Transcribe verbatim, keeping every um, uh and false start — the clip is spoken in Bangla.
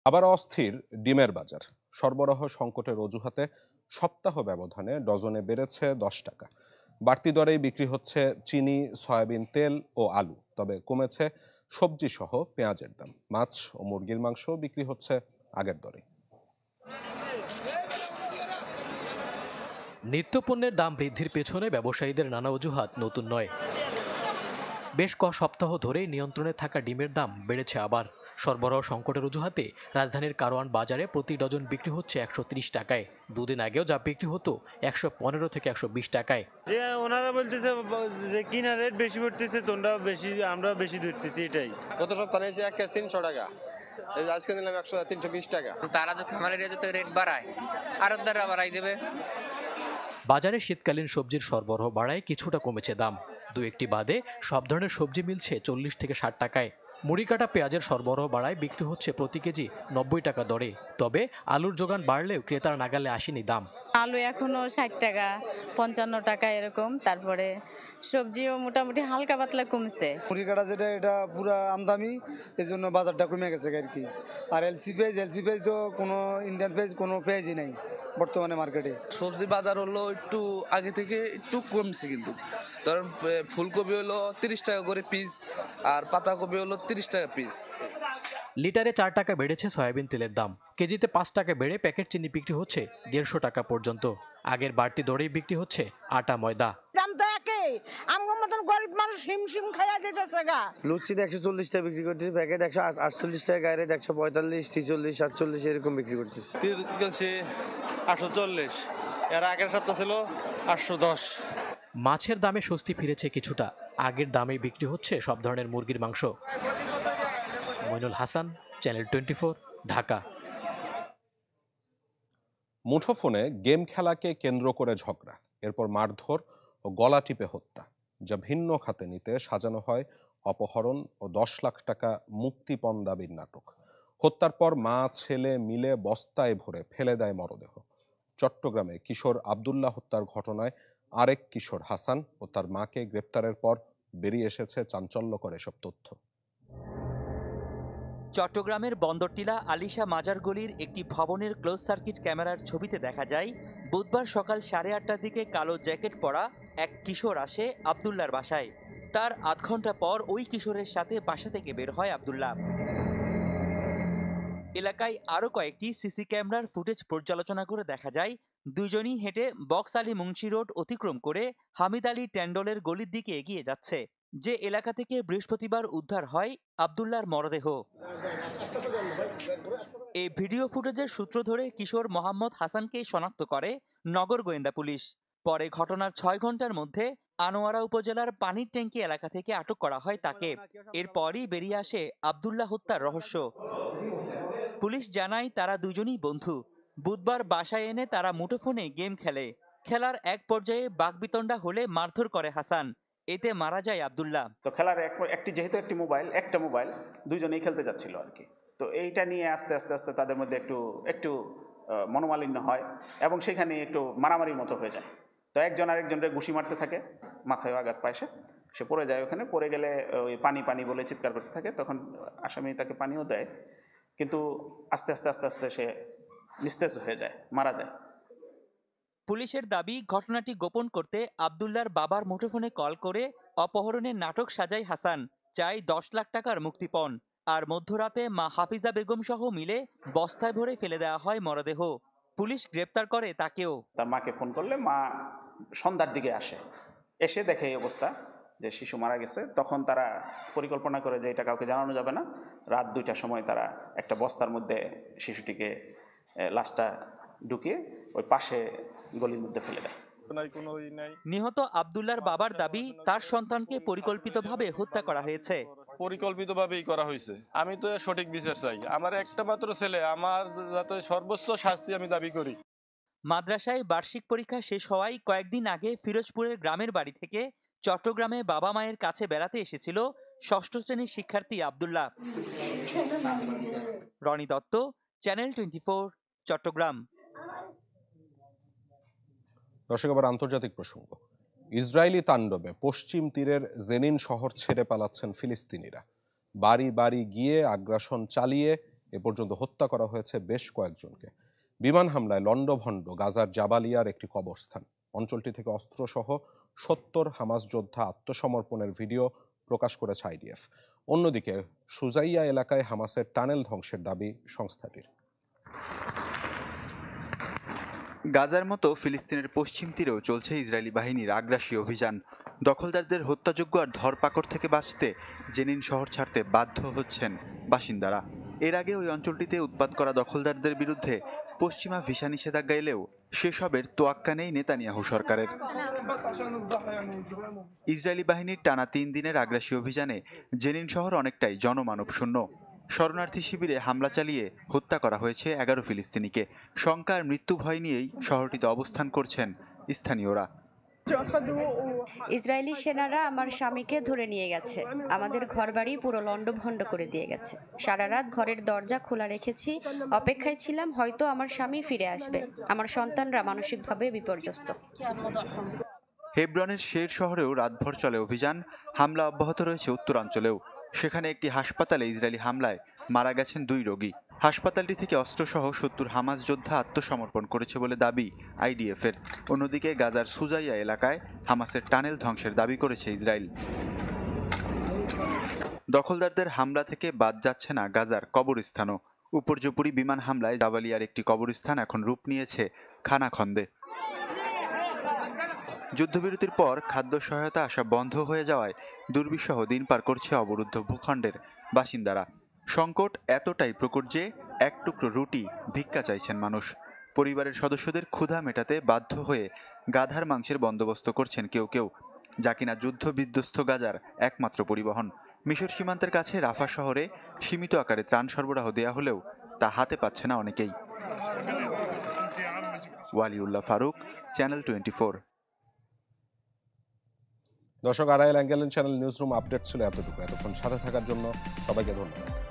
আবার অস্থির ডিমের বাজার। সরবরাহ সংকটের অজুহাতে সপ্তাহ ব্যবধানে ডজনে বেড়েছে দশ টাকা। বাড়তি দরেই বিক্রি হচ্ছে চিনি, সয়াবিন তেল ও আলু। তবে কমেছে সবজি সহ পেঁয়াজের দাম। মাছ ও মুরগির মাংস বিক্রি হচ্ছে আগের দরে। নিত্যপণ্যের দাম বৃদ্ধির পেছনে ব্যবসায়ীদের নানা অজুহাত নতুন নয়। বেশ ক সপ্তাহ ধরেই নিয়ন্ত্রণে থাকা ডিমের দাম বেড়েছে আবার। সরবরাহ সংকটের অজুহাতে রাজধানীর কারওয়ান বাজারে প্রতি ডজন বিক্রি হচ্ছে একশো ত্রিশ টাকায়। দুদিন আগেও যা বিক্রি হতো একশো পনেরো থেকে একশো বিশ টাকায়। যে ওনারা বলতেছে যে কিনা রেট বেশি পড়তেছে, তোমরা বেশি, আমরা বেশি ধরতেছি। এটাই গত সপ্তাহে এসে এক কেজি তিনশো টাকা, আজকে দিলাম একশো তিনশো বিশ টাকা। তারা যদি খামারের যদি রেট বাড়ায় আর দ্বারা বাড়াই দেবে। বাজারে শীতকালীন সবজির সরবরাহ বাড়ায় কিছুটা কমেছে দাম। দু একটি বাদে সব ধরনের সবজি মিলছে চল্লিশ থেকে ষাট টাকায়। মুড়ি কাটা পেঁয়াজের সরবরাহ বাড়ায় বিক্রি হচ্ছে প্রতি কেজি নব্বই টাকা দরে। তবে আলুর যোগান বাড়লেও ক্রেতার নাগালে আসেনি দাম। আলু এখনো ষাট টাকা, পঞ্চান্ন টাকা এরকম। তারপরে সবজিও মোটামুটি হালকা পাতলা কমছে। মুড়ি কাটা যেটা এটা পুরো আমদামি, এই জন্য বাজারটা কমে গেছে আর কি। আর এলসি পেঁয়াজ এলসি পেঁয়াজ তো কোনো ইন্ডিয়ান পেঁয়াজ কোনো পেঁয়াজই নাই বর্তমানে মার্কেটে। সবজি বাজার হলো একটু আগে থেকে একটু কমছে, কিন্তু ধরেন ফুলকপি হলো তিরিশ টাকা করে পিস আর পাতাকপি হলো তিরিশ টাকা পিস। লিটারে চার টাকা বেড়েছে সয়াবিন তেলের দাম। কেজিতে পাঁচ টাকা বেড়ে প্যাকেট চিনি বিক্রি হচ্ছে দেড়শো টাকা পর্যন্ত। আগের বাড়তি দরেই বিক্রি হচ্ছে আটা, ময়দা। দাম তো একই, আমার মতন গরিব মানুষ হিমশিম খাইয়া দিতেছে গা। লুচিতে একশো চল্লিশ টাকা বিক্রি করতেছি, প্যাকেট একশো আটচল্লিশ টাকা, গায়ে একশো পঁয়তাল্লিশ, ছিচল্লিশ, সাতচল্লিশ এরকম বিক্রি করতেছি। আটশো চল্লিশ, এর আগের সপ্তাহ ছিল আটশো দশ। মাছের দামে স্বস্তি ফিরেছে কিছুটা। আগের দামে বিক্রি হচ্ছে সব ধরনের মুরগির মাংস। Mainul Hasan, channel twenty four, Dhaka. মুঠোফোনে গেম খেলাকে কেন্দ্র করে ঝগড়া, এরপর মারধর ও গলা টিপে হত্যা, যা ভিন্ন খাতে নিতে সাজানো হয় অপহরণ ও দশ লাখ টাকা মুক্তিপণ দাবির নাটক। হত্যার পর মা ছেলে মিলে বস্তায় ভরে ফেলে দেয় মরদেহ। চট্টগ্রামে কিশোর আব্দুল্লাহ হত্যার ঘটনায় আরেক কিশোর হাসান ও তার মাকে গ্রেপ্তারের পর বেরিয়ে এসেছে চাঞ্চল্যকর এসব তথ্য। চট্টগ্রামের বন্দরটিলা আলিশা মাজার গলির একটি ভবনের ক্লোজ সার্কিট ক্যামেরার ছবিতে দেখা যায় বুধবার সকাল সাড়ে আটটার দিকে কালো জ্যাকেট পরা এক কিশোর আসে আব্দুল্লাহর বাসায়। তার আধ ঘন্টা পর ওই কিশোরের সাথে বাসা থেকে বের হয় আব্দুল্লাহ। এলাকায় আরও কয়েকটি সিসি ক্যামেরার ফুটেজ পর্যালোচনা করে দেখা যায় দুইজনই হেঁটে বক্স আলী মুন্সি রোড অতিক্রম করে হামিদ আলী ট্যান্ডলের গলির দিকে এগিয়ে যাচ্ছে, যে এলাকা থেকে বৃহস্পতিবার উদ্ধার হয় আব্দুল্লাহর মরদেহ। এই ভিডিও ফুটেজের সূত্র ধরে কিশোর মোহাম্মদ হাসানকে শনাক্ত করে নগর গোয়েন্দা পুলিশ। পরে ঘটনার ছয় ঘন্টার মধ্যে আনোয়ারা উপজেলার পানির ট্যাঙ্কি এলাকা থেকে আটক করা হয় তাকে। এরপরই বেরিয়ে আসে আব্দুল্লাহ হত্যার রহস্য। পুলিশ জানায় তারা দুজনই বন্ধু। বুধবার বাসায় এনে তারা মুঠোফোনে গেম খেলে। খেলার এক পর্যায়ে বাকবিতণ্ডা হলে মারধর করে হাসান, এতে মারা যায় আব্দুল্লাহ। তো খেলার একটি যেহেতু একটি মোবাইল একটা মোবাইল দুইজনেই খেলতে যাচ্ছিল আর কি। তো এইটা নিয়ে আস্তে আস্তে আস্তে তাদের মধ্যে একটু একটু মনোমালিন্য হয় এবং সেখানে একটু মারামারির মতো হয়ে যায়। তো একজন আরেকজনের ঘুষি মারতে থাকে, মাথায় আঘাত পায়, সে সে পড়ে যায়। ওখানে পড়ে গেলে ওই পানি পানি বলে চিৎকার করতে থাকে। তখন আসামি তাকে পানিও দেয়, কিন্তু আস্তে আস্তে আস্তে আস্তে সে নিস্তেজ হয়ে যায়, মারা যায়। পুলিশের দাবি ঘটনাটি গোপন করতে আব্দুল্লাহর বাবার মুঠোফোনে কল করে অপহরণের নাটক সাজায় হাসান, চাই দশ লাখ টাকার মুক্তিপণ। আর মধ্যরাতে মা হাফিজা বেগম সহ মিলে বস্তায় ভরে ফেলে দেওয়া হয় মরদেহ। পুলিশ গ্রেপ্তার করে তাকেও। তার মাকে ফোন করলে মা সন্ধ্যার দিকে আসে, এসে দেখে এই অবস্থা যে শিশু মারা গেছে। তখন তারা পরিকল্পনা করে যে এটা কাউকে জানানো যাবে না, রাত দুইটার সময় তারা একটা বস্তার মধ্যে শিশুটিকে লাশটা ঢুকিয়ে ওই পাশে গলির মধ্যে ফেলে দেয়। নিহত আব্দুল্লাহর বাবার দাবি তার সন্তানকে পরিকল্পিতভাবে হত্যা করা হয়েছে। পরিকল্পিতভাবেই করা হয়েছে। আমি তো সঠিক বিচার চাই। আমার একটা মাত্র ছেলে, আমার যাতে সর্বোচ্চ শাস্তি আমি দাবি করি। মাদ্রাসায় বার্ষিক পরীক্ষা শেষ হওয়ায় কয়েকদিন আগে ফিরোজপুরের গ্রামের বাড়ি থেকে চট্টগ্রামে বাবা মায়ের কাছে বেড়াতে এসেছিল ষষ্ঠ শ্রেণীর শিক্ষার্থী Abdullah. Rony Dutta, channel twenty four, Chattogram. দর্শক, আবার আন্তর্জাতিক প্রসঙ্গ। ইসরায়েলি তাণ্ডবে পশ্চিম তীরের জেনিন শহর ছেড়ে পালাচ্ছেন ফিলিস্তিনিরা। বাড়ি বাড়ি গিয়ে আগ্রাসন চালিয়ে এ পর্যন্ত হত্যা করা হয়েছে বেশ কয়েকজনকে। বিমান হামলায় লন্ডভন্ড গাজার জাবালিয়ার একটি কবরস্থান। অঞ্চলটি থেকে অস্ত্রসহ সত্তর হামাস যোদ্ধা আত্মসমর্পণের ভিডিও প্রকাশ করেছে আইডিএফ। অন্যদিকে সুজাইয়া এলাকায় হামাসের টানেল ধ্বংসের দাবি সংস্থাটির। গাজার মতো ফিলিস্তিনের পশ্চিম তীরেও চলছে ইসরায়েলি বাহিনীর আগ্রাসী অভিযান। দখলদারদের হত্যাযোগ্য আর ধরপাকড় থেকে বাঁচতে জেনিন শহর ছাড়তে বাধ্য হচ্ছেন বাসিন্দারা। এর আগে ওই অঞ্চলটিতে উৎপাত করা দখলদারদের বিরুদ্ধে পশ্চিমা ভিসা নিষেধাজ্ঞা এলেও সেসবের তোয়াক্কা নেই নেতানিয়াহু সরকারের। ইসরায়েলি বাহিনীর টানা তিন দিনের আগ্রাসী অভিযানে জেনিন শহর অনেকটাই জনমানব শূন্য। শরণার্থী শিবিরে হামলা চালিয়ে হত্যা করা হয়েছে এগারো ফিলিস্তিনিকে। শঙ্কা আর মৃত্যু ভয় নিয়েই শহরটিতে অবস্থান করছেন স্থানীয়রা। ইসরায়েলি সেনারা আমার স্বামীকে ধরে নিয়ে গেছে, আমাদের ঘরবাড়ি পুরো লন্ডভন্ড করে দিয়ে গেছে। সারা রাত ঘরের দরজা খোলা রেখেছি, অপেক্ষায় ছিলাম হয়তো আমার স্বামী ফিরে আসবে। আমার সন্তানরা মানসিকভাবে বিপর্যস্ত। হেব্রনের শের শহরেও রাতভর চলে অভিযান। হামলা অব্যাহত রয়েছে উত্তরাঞ্চলেও। সেখানে একটি হাসপাতালে ইসরায়েলি হামলায় মারা গেছেন দুই রোগী। হাসপাতালটি থেকে অস্ত্রসহ সত্তর হামাস যোদ্ধা আত্মসমর্পণ করেছে বলে দাবি আইডিএফের। অন্যদিকে গাজার সুজাইয়া এলাকায় হামাসের টানেল ধ্বংসের দাবি করেছে ইসরায়েল। দখলদারদের হামলা থেকে বাদ যাচ্ছে না গাজার কবরস্থানও। উপর্যুপরি বিমান হামলায় জাবালিয়ার একটি কবরস্থান এখন রূপ নিয়েছে খানাখন্দে। যুদ্ধবিরতির পর খাদ্য সহায়তা আসা বন্ধ হয়ে যাওয়ায় দুর্বিষহ দিন পার করছে অবরুদ্ধ ভূখণ্ডের বাসিন্দারা। সংকট এতটাই প্রকট যে এক টুকরো রুটি ভিক্ষা চাইছেন মানুষ। পরিবারের সদস্যদের ক্ষুধা মেটাতে বাধ্য হয়ে গাধার মাংসের বন্দোবস্ত করছেন কেউ কেউ, যা কিনা যুদ্ধ বিধ্বস্ত গাজার একমাত্র পরিবহন। মিশর সীমান্তের কাছে রাফা শহরে সীমিত আকারে ত্রাণ সরবরাহ দেয়া হলেও তা হাতে পাচ্ছে না অনেকেই। Waliullah Faruk, channel twenty four. দর্শক, আড়াইল অ্যাঙ্গেল চ্যানেল নিউজরুম আপডেট ছিল এতটুকু। এতক্ষণ সাথে থাকার জন্য সবাইকে ধন্যবাদ।